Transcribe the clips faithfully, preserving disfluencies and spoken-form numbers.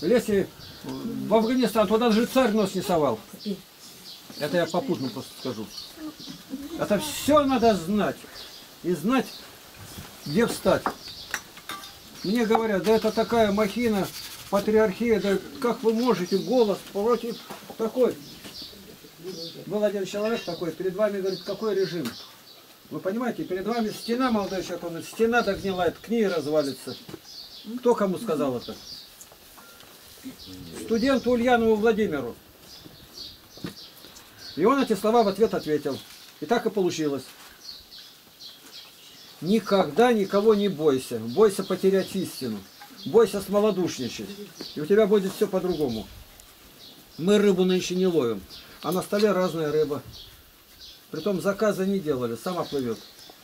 Если в Афганистан, туда даже царь нос не совал. Это я попутно просто скажу. Это все надо знать. И знать, где встать. Мне говорят, да это такая махина, патриархия, да как вы можете, голос против такой. Был один человек такой, перед вами, говорит, какой режим? Вы понимаете, перед вами стена, молодой человек, он говорит, стена догнилает, к ней развалится. Кто кому сказал это? Студенту Ульянову Владимиру. И он эти слова в ответ ответил. И так и получилось. Никогда никого не бойся. Бойся потерять истину. Бойся смолодушничать. И у тебя будет все по-другому. Мы рыбу нынче не ловим. А на столе разная рыба. Притом заказа не делали. Сама плывет.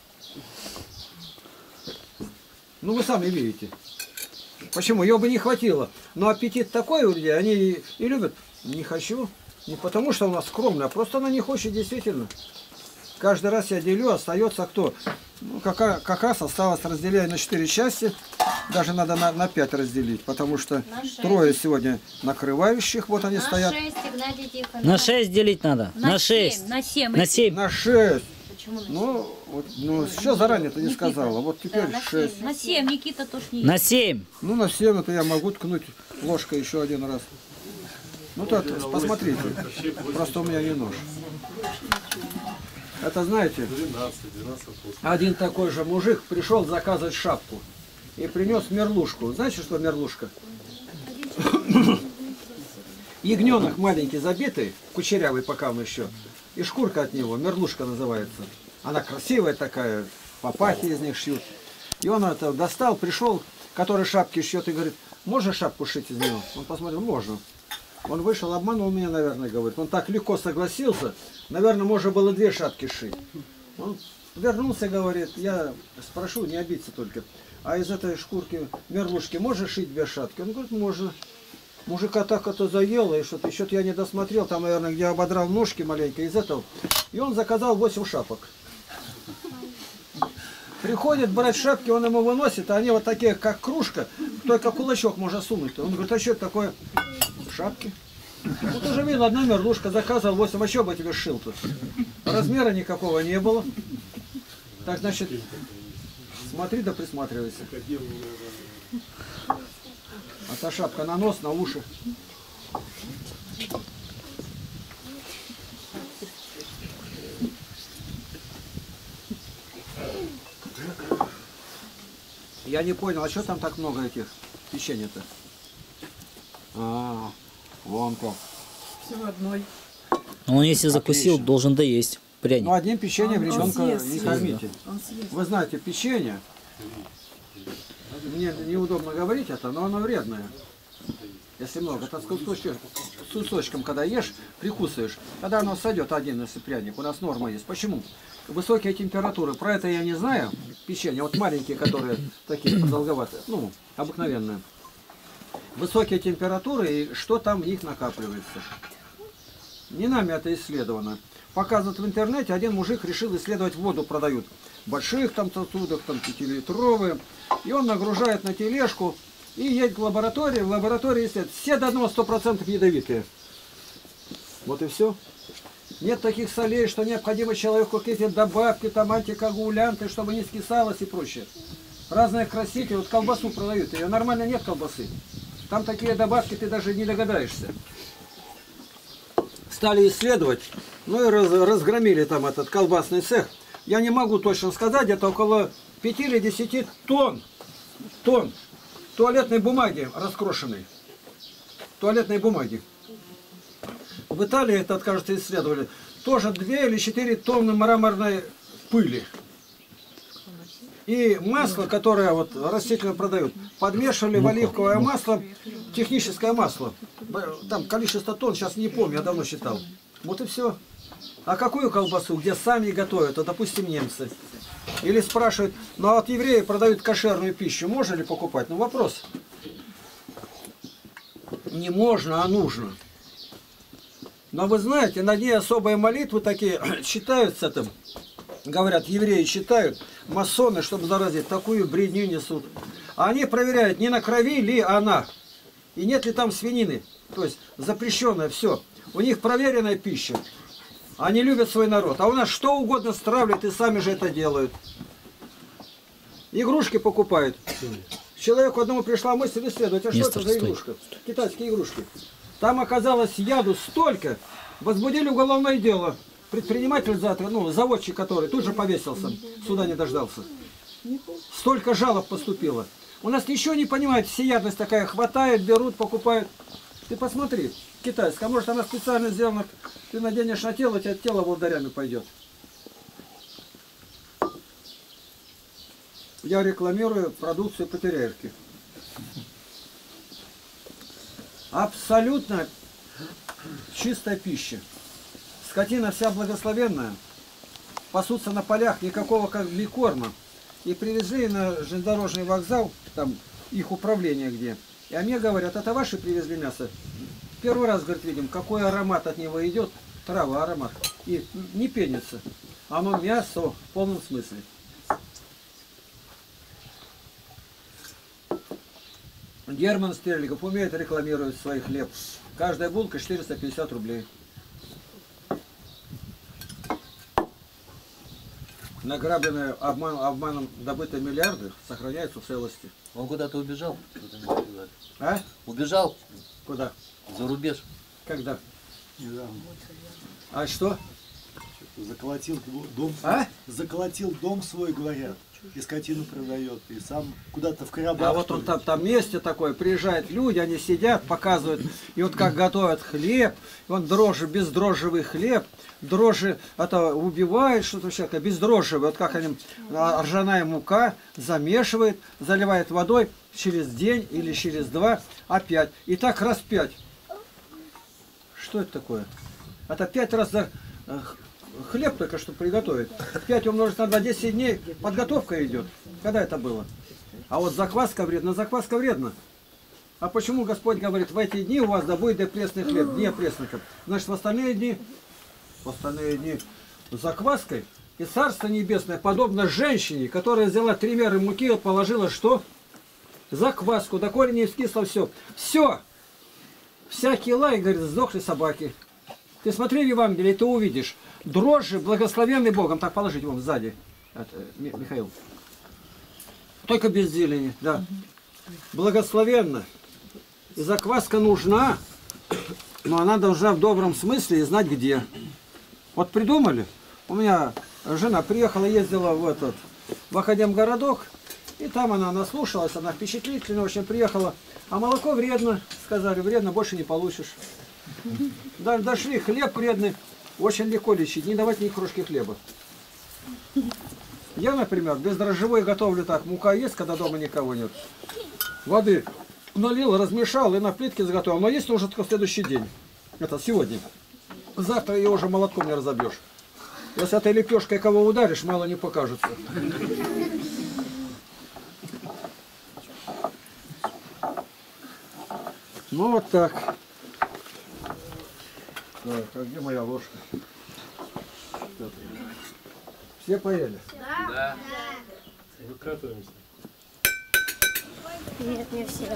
Ну вы сами видите. Почему? Ее бы не хватило. Но аппетит такой у людей. Они и, и любят. Не хочу. Не потому, что она скромная, а просто она не хочет действительно. Каждый раз я делю, остается кто? Ну, как, как раз осталось, разделяю на четыре части. Даже надо на, на пять разделить, потому что трое сегодня накрывающих, вот они на стоят. шесть, Игнатий Тихонович. На шесть делить надо. На, на семь, шесть. На семь. На семь. На шесть. Почему на семь? Ну, вот, ну еще заранее ты не Никита. сказала. Вот теперь Да, на шесть. семь. На семь, Никита тоже не На семь. Ну, на семь это я могу ткнуть ложкой еще один раз. Ну, так, посмотрите. Просто у меня не нож. Это, знаете, один такой же мужик пришел заказывать шапку и принес мерлушку. Знаете, что мерлушка? Ягненок маленький забитый, кучерявый пока мы еще, и шкурка от него, мерлушка называется. Она красивая такая, папахи из них шьют. И он это достал, пришел, который шапки шьет, и говорит, можно шапку шить из него? Он посмотрел, можно. Он вышел, обманул меня, наверное, говорит. Он так легко согласился. Наверное, можно было две шапки шить. Он вернулся, говорит, я спрошу, не обидься только. А из этой шкурки, мерлушки, можно шить две шапки? Он говорит, можно. Мужика так это заело, и что-то еще я не досмотрел. Там, наверное, где ободрал ножки маленько из этого. И он заказал восемь шапок. Приходит брать шапки, он ему выносит, а они вот такие, как кружка, только кулачок можно сунуть. Он говорит, а что это такое? Шапки. Вот уже видно, одна мерлушка, заказывал восемь, а что бы тебе сшил тут? Размера никакого не было. Так, значит, смотри да присматривайся. А та шапка на нос, на уши. Я не понял, а что там так много этих печенья-то? А, вон как. Все одной. Он если закусил, Отлично. должен доесть. Пряник. Ну, одним печеньем Он- он ребенка съест, не съест, кормите. Он съест. Вы знаете, печенье, мне неудобно говорить это, но оно вредное. Если много, это с кусочком, с кусочком, когда ешь, прикусываешь, тогда оно сойдет один, если пряник. У нас норма есть. Почему? Высокие температуры. Про это я не знаю. Печенье, вот маленькие, которые такие продолговатые, ну, обыкновенные. Высокие температуры и что там в них накапливается. Не нами это исследовано. Показывают в интернете, один мужик решил исследовать воду, продают. Больших там сосудах, там пятилитровые. И он нагружает на тележку и едет в лабораторию. В лаборатории исследует. Все до одного сто процентов ядовитые. Вот и все. Нет таких солей, что необходимо человеку какие-то добавки, там антикоагулянты, чтобы не скисалось и прочее. Разные красители, вот колбасу продают, ее нормально нет колбасы. Там такие добавки, ты даже не догадаешься. Стали исследовать, ну и раз, разгромили там этот колбасный цех. Я не могу точно сказать, где-то около пяти или десяти тонн, тонн туалетной бумаги раскрошенной. Туалетной бумаги. В Италии, это, кажется, исследовали, тоже две или четыре тонны мраморной пыли. И масло, которое вот растительно продают, подмешивали в оливковое масло, техническое масло. Там количество тонн, сейчас не помню, я давно считал. Вот и все. А какую колбасу, где сами готовят, а, допустим, немцы? Или спрашивают, ну а от евреев продают кошерную пищу, можно ли покупать? Ну вопрос. Не можно, а нужно. Но вы знаете, на ней особые молитвы такие читаются там. Говорят, евреи читают, масоны, чтобы заразить, такую бредню несут. А они проверяют, не на крови ли она. И нет ли там свинины? То есть запрещенное все. У них проверенная пища. Они любят свой народ. А у нас что угодно стравливают и сами же это делают. Игрушки покупают. Человеку одному пришла мысль исследовать, а что это за игрушка? Китайские игрушки. Там оказалось яду столько, возбудили уголовное дело. Предприниматель, ну, заводчик, который тут же повесился, суда не дождался. Столько жалоб поступило. У нас ничего не понимают, всеядность такая, хватает, берут, покупают. Ты посмотри, китайская, может она специально сделана, ты наденешь на тело, у тебя тело волдырями пойдет. Я рекламирую продукцию Потеряевки. Абсолютно чистая пища. Скотина вся благословенная. Пасутся на полях, никакого как корма. И привезли на железнодорожный вокзал, там их управление где. И а мне говорят, это ваши привезли мясо? Первый раз, говорит, видим, какой аромат от него идет. Трава, аромат. И не пенится. Оно мясо в полном смысле. Герман Стерлигов умеет рекламировать свой хлеб. Каждая булка четыреста пятьдесят рублей. Награбленные обман, обманом добытые миллиарды сохраняются в целости. Он куда-то убежал? А? Убежал? Куда? За рубеж. Когда? Недавно. А что? Заколотил дом, А? заколотил дом свой, говорят, и скотину продает, и сам куда-то в Карабах. А вот он там, там месте такое, приезжают люди, они сидят, показывают, и вот как готовят хлеб, и он дрожжи, бездрожжевый хлеб, дрожжи это убивает что-то человека, бездрожжевый, вот как они, а, ржаная мука замешивает, заливает водой через день или через два, опять, и так раз пять. Что это такое? Это пять раз за хлеб только что приготовить. пять умножить на два, десять дней, подготовка идет. Когда это было? А вот закваска вредна, закваска вредна. А почему Господь говорит, в эти дни у вас да будет да пресный хлеб, дни пресноков? Значит, в остальные дни, в остальные дни с закваской, и Царство Небесное подобно женщине, которая взяла три меры муки и положила что? Закваску, до корня не вскисло все. Все! Всякий лай, говорит, сдохли собаки. Ты смотри в Евангелие, ты увидишь. Дрожжи, благословенный Богом. Так, положите вам сзади. Это, Михаил. Только без зелени, да. Благословенно. И закваска нужна, но она должна в добром смысле и знать где. Вот придумали. У меня жена приехала, ездила в этот, в Академгородок, и там она наслушалась, она впечатлительная, в общем, приехала. А молоко вредно, сказали, вредно, больше не получишь. Даже дошли, хлеб вредный, очень легко лечить, не давать ни крошки хлеба. Я, например, бездрожжевой готовлю так, мука есть, когда дома никого нет. Воды налил, размешал и на плитке заготовил. Но есть уже только в следующий день. Это сегодня. Завтра ее уже молотком не разобьешь. Если этой лепешкой кого ударишь, мало не покажется. Ну вот так. Так, а где моя ложка? Все поели? Да. Выкатываемся. Нет, не все.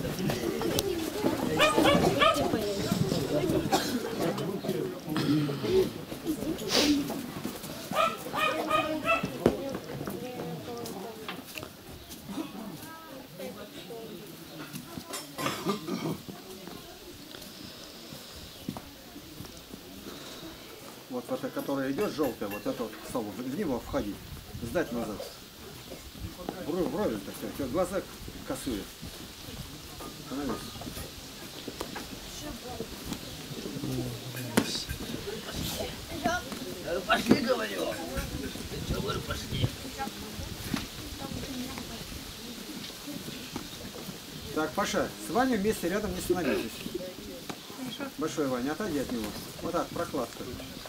Вот это, которая идет желтая, вот это вот стол, в него входить, сдать назад. Брови, брови так сказать, глаза косые. Становись. Пошли, говорю. Что, говорю, пошли. Так, Паша, с Ваней вместе рядом не становитесь. Большой Ваня, отойди от него. Вот так, прокладка.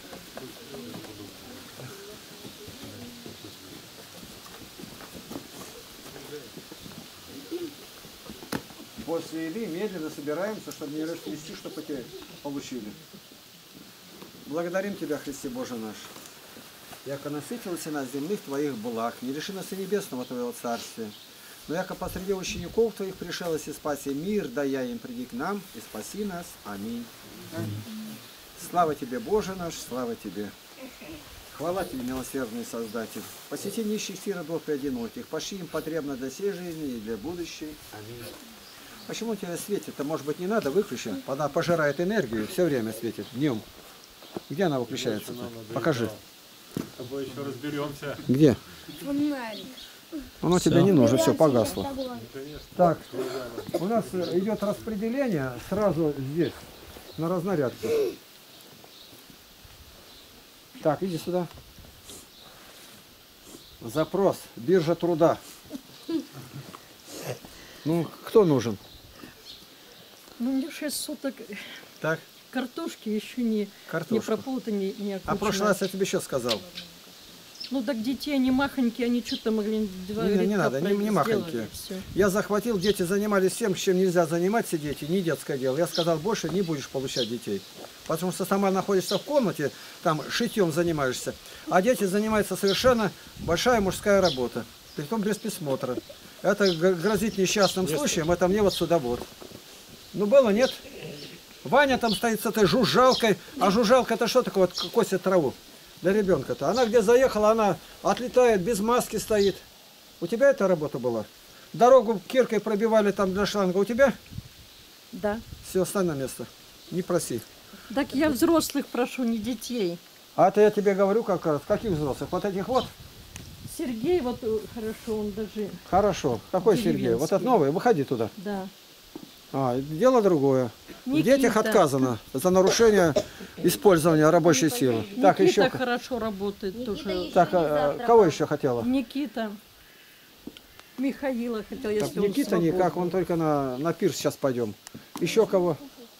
После еды медленно собираемся, чтобы не растрясти, что потеряли, получили. Благодарим Тебя, Христе Боже наш. Яко насытился на земных Твоих благ, не реши нас и небесного Твоего Царствия. Но яко посреди учеников твоих пришел и спаси мир, да я им приди к нам и спаси нас. Аминь. Слава тебе, Боже наш, слава тебе. Хвала тебе, милосердный Создатель. Посети нищих сиротов и одиноких, пошли им потребно для сей жизни и для будущей. Аминь. Почему у тебя светит? Это, может быть, не надо выключить? Она пожирает энергию, все время светит, днем. Где она выключается? Покажи. С тобой еще разберемся. Где? Оно тебе не нужно, все, погасло. Так, у нас идет распределение сразу здесь, на разнарядку. Так, иди сюда. Запрос. Биржа труда. Ну, кто нужен? Ну, мне шесть суток Так, картошки еще не, не картошку. прополота, не, не А окучена. в прошлый раз я тебе что сказал? Ну, так детей, они махонькие, они что-то могли два Не, не рядка надо, не- пройти, не махонькие. сделали, всё. Я захватил, дети занимались тем, чем нельзя заниматься дети, не детское дело. Я сказал, больше не будешь получать детей. Потому что сама находишься в комнате, там шитьем занимаешься, а дети занимаются совершенно большая мужская работа, притом без присмотра. Это г- грозит несчастным случаем, это мне вот сюда вот. Ну было, нет? Ваня там стоит с этой жужжалкой, а жужжалка это что такое, вот косит траву для ребенка-то. Она где заехала, она отлетает, без маски стоит. У тебя эта работа была? Дорогу киркой пробивали там для шланга у тебя? Да. Все, встань на место. Не проси. Так я взрослых прошу, не детей. А это я тебе говорю как раз. Каких взрослых? Вот этих вот? Сергей, вот э, хорошо, он даже, Хорошо. Какой Сергей? Деревенский. Вот этот новый? Выходи туда. да. А, дело другое. В Никита. детях отказано за нарушение использования рабочей силы. Так, Никита еще. хорошо работает тоже. Так, а, кого еще хотела? Никита. Михаила хотел, если Так, он Никита никак, свободный. он только на, на пир сейчас пойдем. Еще кого?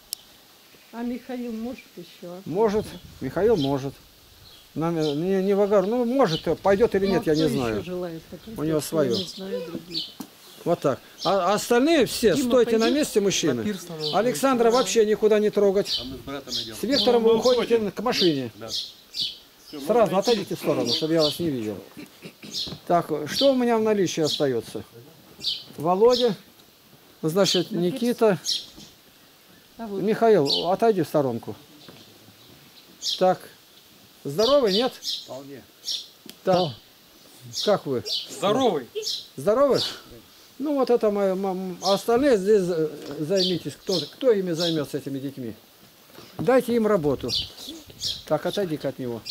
А Михаил может еще? Может. Михаил может. Нам, э, не, не в огород. Ну, может, пойдет или Ну, нет, а я не кто знаю. еще желает? Так, У него я свое. не знаю других. Вот так. А а остальные все, Дима, стойте на пойди. месте, мужчины. Александра вообще никуда не трогать. А мы с братом идем. С Виктором вы уходите к машине. Сразу отойдите в сторону, чтобы я вас не видел. Так, что у меня в наличии остается? Володя, значит, Никита. А вот Михаил, отойди в сторонку. Так, здоровый, нет? Вполне. Так, как вы? Здоровый. Здоровы? Ну вот это мои, м- а остальные здесь за- займитесь. Кто, кто ими займется, этими детьми? Дайте им работу. Так, отойди-ка от него.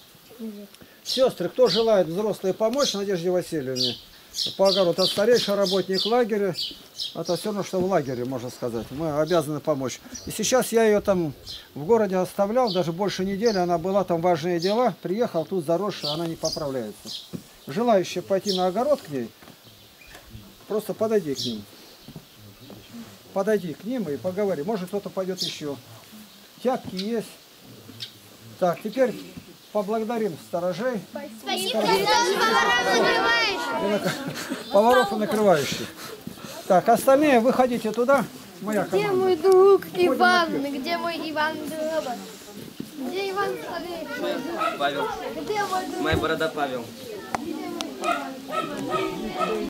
Сестры, кто желает взрослые помочь Надежде Васильевне? По огороду, это старейший работник лагеря. Это все равно, что в лагере, можно сказать. Мы обязаны помочь. И сейчас я ее там в городе оставлял, даже больше недели. Она была, там важные дела. Приехал, тут заросшая, она не поправляется. Желающие пойти на огород к ней, просто подойди к ним. Подойди к ним и поговори. Может, кто-то пойдет еще. Тяпки есть. Так, теперь поблагодарим сторожей. Спасибо, закрываешь. И нак- поваров и накрывающих. Так, остальные выходите туда. Моя Где команда. мой друг Иван? Где мой Иван Дробот? Где Иван Старый? Павел. Где мой друг? Моя борода Павел.